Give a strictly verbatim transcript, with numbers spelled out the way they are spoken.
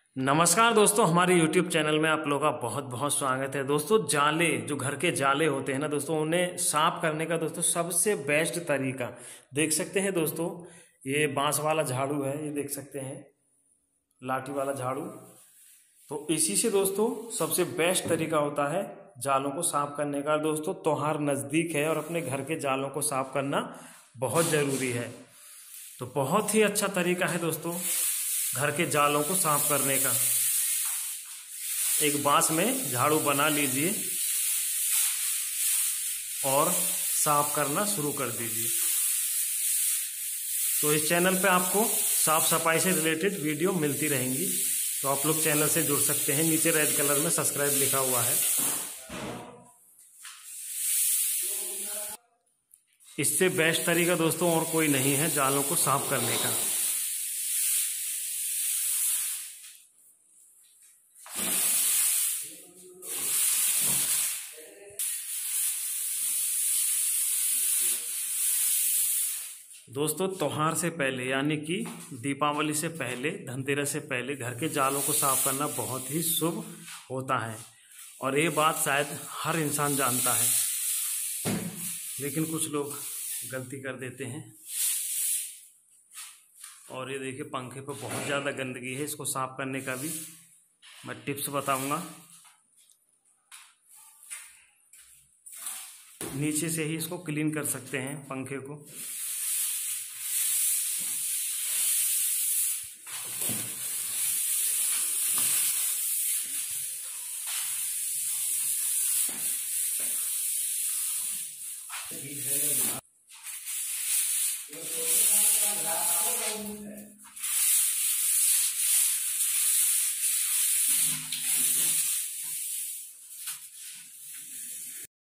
नमस्कार दोस्तों, हमारे YouTube चैनल में आप लोगों का बहुत बहुत स्वागत है। दोस्तों, जाले जो घर के जाले होते हैं ना दोस्तों, उन्हें साफ करने का दोस्तों सबसे बेस्ट तरीका देख सकते हैं दोस्तों। ये बांस वाला झाड़ू है, ये देख सकते हैं, लाठी वाला झाड़ू। तो इसी से दोस्तों सबसे बेस्ट तरीका होता है जालों को साफ करने का। दोस्तों, त्योहार नज़दीक है और अपने घर के जालों को साफ करना बहुत ज़रूरी है। तो बहुत ही अच्छा तरीका है दोस्तों घर के जालों को साफ करने का। एक बांस में झाड़ू बना लीजिए और साफ करना शुरू कर दीजिए। तो इस चैनल पे आपको साफ सफाई से रिलेटेड वीडियो मिलती रहेंगी, तो आप लोग चैनल से जुड़ सकते हैं। नीचे रेड कलर में सब्सक्राइब लिखा हुआ है। इससे बेस्ट तरीका दोस्तों और कोई नहीं है जालों को साफ करने का। दोस्तों, त्योहार से पहले यानी कि दीपावली से पहले, धनतेरस से पहले घर के जालों को साफ करना बहुत ही शुभ होता है और ये बात शायद हर इंसान जानता है, लेकिन कुछ लोग गलती कर देते हैं। और ये देखिए, पंखे पर बहुत ज़्यादा गंदगी है। इसको साफ करने का भी मैं टिप्स बताऊंगा। नीचे से ही इसको क्लीन कर सकते हैं पंखे को।